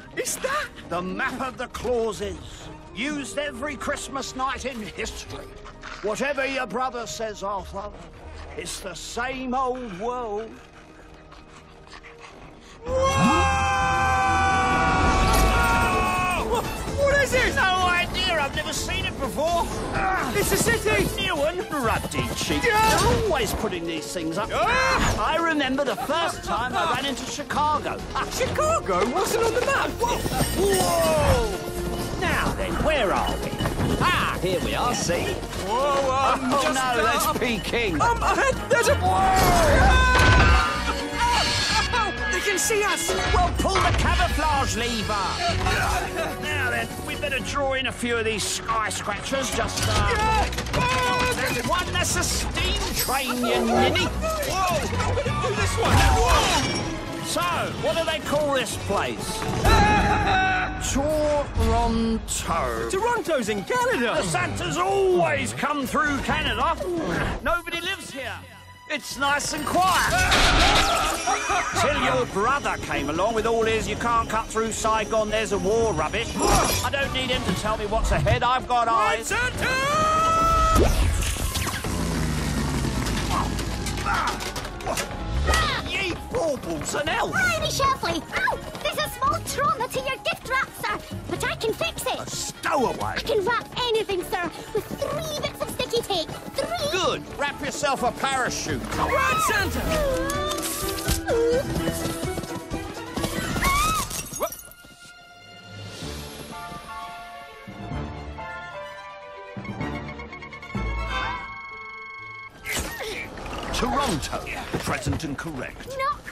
is that? The map of the clauses, used every Christmas night in history. Whatever your brother says, Arthur, it's the same old world. What is it? No idea, I've never seen it before. It's a city! New one, ruddy cheek. Yeah. They're always putting these things up. I remember the first time I ran into Chicago. Chicago wasn't on the map! Whoa! Now then, where are we? Ah, here we are, see? Whoa, Oh no, that's Peking. Ahead, there's a... They can see us! Well, pull the camouflage lever. Now then, we better draw in a few of these skyscrapers. Just, There's one that's a steam train, you ninny. Whoa! Do this one! Whoa! So, what do they call this place? Toronto. Toronto's in Canada! The Santas always come through Canada. Nobody lives here. It's nice and quiet. Till your brother came along with all his "you can't cut through Saigon, there's a war" rubbish. I don't need him to tell me what's ahead. I've got eyes. Santa! Ye baubles and elf. Riley Shelfley! Ow! There's a small trauma to your gift wrap, sir, but I can fix it. Stowaway. I can wrap anything, sir, with 3 bits of sticky tape. 3! Good. Wrap yourself a parachute. Run, Santa! Toronto. Present and correct. Not